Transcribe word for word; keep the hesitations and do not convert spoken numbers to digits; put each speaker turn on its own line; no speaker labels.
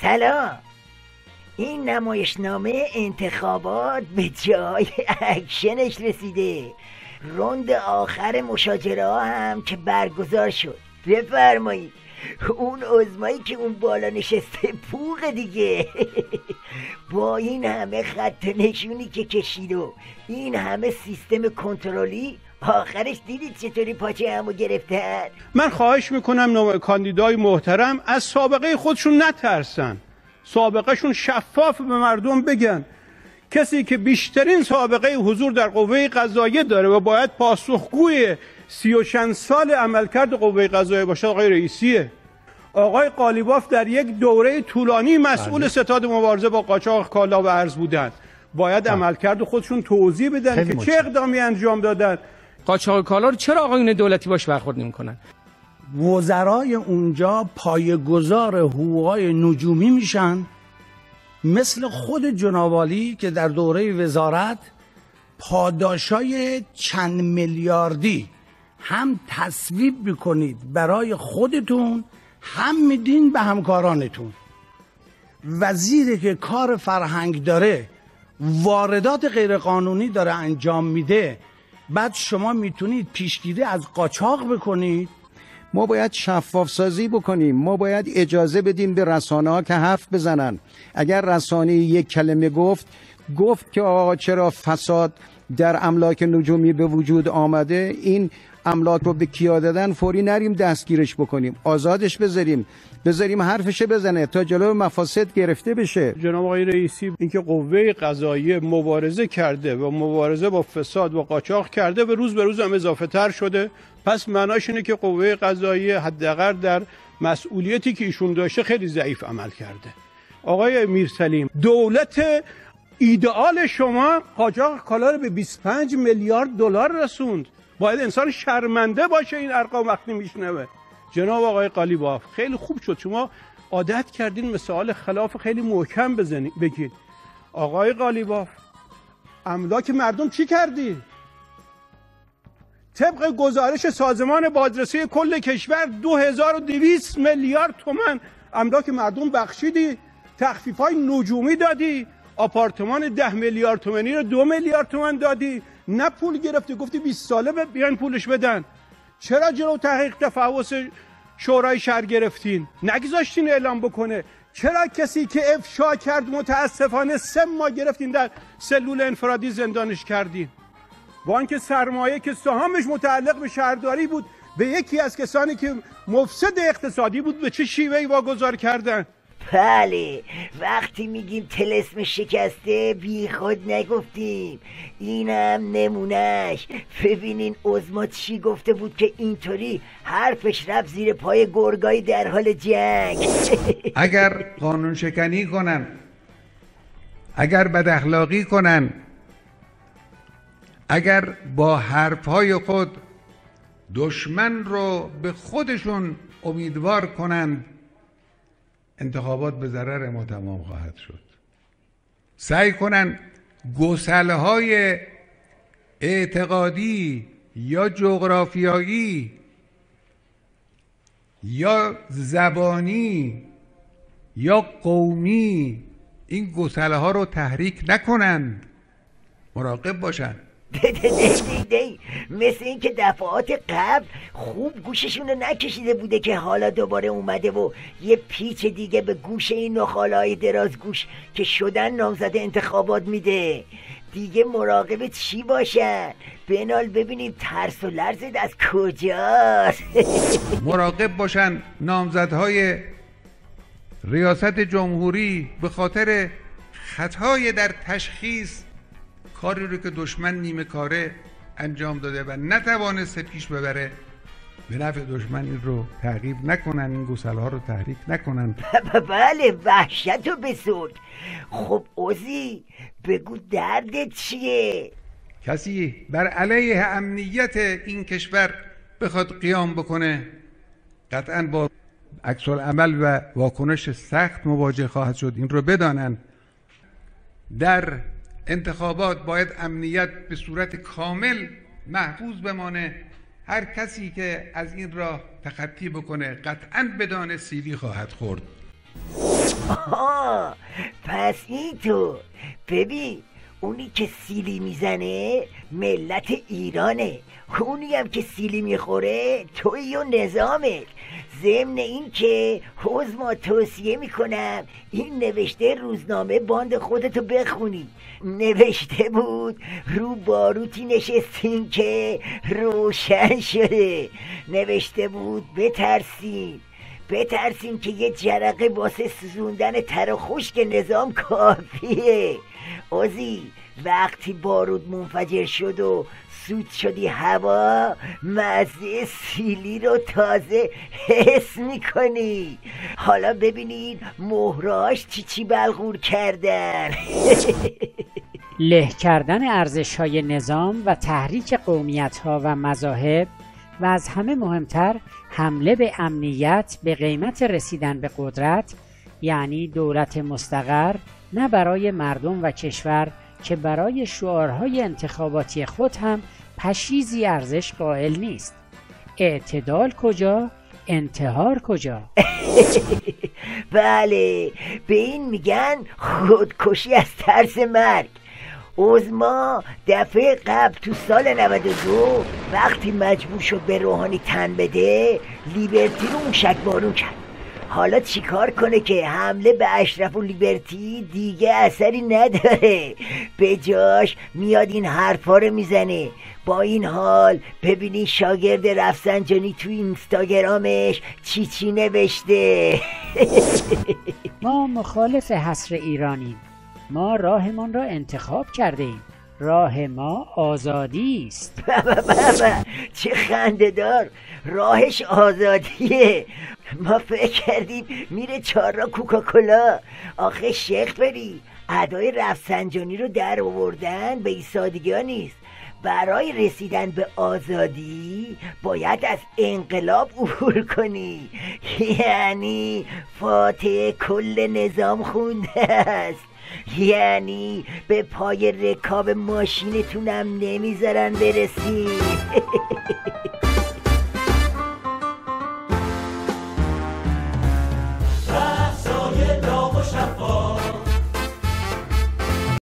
سلام. این نمایشنامه انتخابات به جای اکشنش رسیده. روند آخر مشاجره ها هم که برگزار شد. بفرمایید. اون عظمایی که اون بالا نشسته پوق دیگه. با این همه خط نشونی که کشید و این همه سیستم کنترلی، آخرش دیدید چطوری پاچه همو گرفتن؟
من خواهش میکنم نام کاندیدای محترم از سابقه خودشون نترسن، سابقهشون شفاف به مردم بگن. کسی که بیشترین سابقه حضور در قوه قضاییه داره و باید پاسخگوی سی و چند سال عملکرد قوه قضاییه باشه آقای رئیسیه. آقای قالیباف در یک دوره طولانی مسئول ستاد مبارزه با قاچاق کالا و ارز بودند. باید عملکرد خودشون توضیح بدن که چه اقدامی انجام دادن.
قاچاق کالا رو چرا آقایون دولتی باش برخورد نمی‌کنن؟
وزرای اونجا پایه‌گذار حقوقای نجومی میشن، مثل خود جناب عالی که در دوره وزارت پاداشای چند میلیاردی هم تصویب میکنید برای خودتون، هم میدین به همکارانتون. وزیری که کار فرهنگ داره، واردات غیرقانونی داره انجام میده، بعد شما میتونید پیشگیری از قاچاق بکنید.
ما باید شفاف سازی بکنیم. ما باید اجازه بدیم به رسانه ها که حرف بزنن. اگر رسانه یک کلمه گفت گفت که آقا چرا فساد در املاک نجومی به وجود آمده، این املاک رو به کیا دادن، فوری نریم دستگیرش بکنیم، آزادش بذاریم بذاریم حرفش بزنه تا جلو مفاسد گرفته بشه.
جناب آقای رئیسی، اینکه قوه قضاییه مبارزه کرده و مبارزه با فساد و قاچاق کرده به روز به روز هم اضافه تر شده، پس معناش اینه که قوه قضاییه حداقل در مسئولیتی که ایشون داشته خیلی ضعیف عمل کرده. آقای میرسلیم، دولت ایدئال شما قاچاق کالا رو به بیست و پنج میلیارد دلار رسوند. باید انسان شرمنده باشه این ارقام وقتی میشنوه. جناب آقای قالیباف، خیلی خوب شد شما عادت کردین مثال خلاف خیلی محکم بزنید بگید. آقای قالیباف، املاک مردم چی کردی؟ طبق گزارش سازمان بازرسی کل کشور دو هزار و دویست میلیارد تومان املاک مردم بخشیدی، تخفیف‌های نجومی دادی، آپارتمان ده میلیارد تومانی رو دو میلیارد تومان دادی، نه پول گرفتی، گفتی بیست ساله بیان پولش بدن. چرا جلو تحقیق تفحص شورای شهر گرفتین؟ نگذاشتین اعلام بکنه؟ چرا کسی که افشا کرد متاسفانه سه ماه گرفتین در سلول انفرادی زندانش کردین؟ با اینکه سرمایه که سهامش متعلق به شهرداری بود به یکی از کسانی که مفسد اقتصادی بود به چه شیوهی واگذار کردن؟
بله، وقتی میگیم طلسم شکسته بی خود نگفتیم. اینم نمونش. ببینین عظما چی گفته بود که اینطوری حرفش رفت زیر پای گرگای در حال جنگ.
اگر قانون شکنی کنن، اگر بد اخلاقی کنن، اگر با حرفهای خود دشمن رو به خودشون امیدوار کنند، انتخابات به ضرر ما تمام خواهد شد. سعی کنن گسلهای اعتقادی یا جغرافیایی یا زبانی یا قومی این گسله ها رو تحریک نکنند. مراقب باشن.
مثل این که دفعات قبل خوب گوششون رو نکشیده بوده که حالا دوباره اومده و یه پیچ دیگه به گوش این نخاله‌های دراز گوش که شدن نامزد انتخابات میده. دیگه مراقب چی باشن؟ بنال ببینیم ترس و لرز از کجاست.
مراقب باشن نامزدهای ریاست جمهوری به خاطر خطای در تشخیص کاری رو که دشمن نیمه کاره انجام داده و نتوانسته پیش ببره، به نفع دشمن این رو تعقیب نکنن، این گسله ها رو تحریک نکنن.
بله، وحشت رو بسود. خب عزی بگو دردت چیه؟
کسی بر علیه امنیت این کشور بخواد قیام بکنه، قطعا با عکس العمل و واکنش سخت مواجه خواهد شد. این رو بدانن. در انتخابات باید امنیت به صورت کامل محفوظ بمانه. هر کسی که از این راه تخطی بکنه قطعاً بدان سیلی خواهد خورد.
آها پس این تو ببین، اونی که سیلی میزنه ملت ایرانه، اونی هم که سیلی میخوره توی و نظامت. ضمن این که حوز ما توصیه میکنم این نوشته روزنامه باند خودتو بخونی. نوشته بود رو باروتی نشستین که روشن شده، نوشته بود بترسین بترسین که یه جرقه واسه سوزوندن تر و خشک نظام کافیه. اوزی وقتی بارود منفجر شد و سود شدی هوا، مزه سیلی رو تازه حس میکنی. حالا ببینید مهراش چی چی بلغور کردن.
له کردن ارزش‌های نظام و تحریک قومیت‌ها و مذاهب و از همه مهمتر حمله به امنیت به قیمت رسیدن به قدرت، یعنی دولت مستقر نه برای مردم و کشور که برای شعارهای انتخاباتی خود هم پشیزی ارزش قائل نیست. اعتدال کجا؟ انتحار کجا؟
بله، به این میگن خودکشی از ترس مرگ. اوزما دفعه قبل تو سال نود و دو وقتی مجبور شد به روحانی تن بده، لیبرتی رو موشکبارون کرد. حالا چیکار کنه که حمله به اشرف و لیبرتی دیگه اثری نداره، به جاش میاد این حرفا رو میزنه. با این حال ببینی شاگرد رفسنجانی تو اینستاگرامش چی چی نوشته.
ما مخالف حصر ایرانیم، ما راهمان را انتخاب کرده ایم، راه ما آزادی است.
بابا بابا چه خنده‌دار، راهش آزادیه. ما فکر کردیم میره چهار را کوکاکولا. آخه شیخ بری، ادای رفسنجانی رو در آوردن به این سادگی ها نیست. برای رسیدن به آزادی باید از انقلاب عبور کنی، یعنی فاتحه کل نظام خونده است، یعنی به پای رکاب ماشینتونم نمیذارن برسی.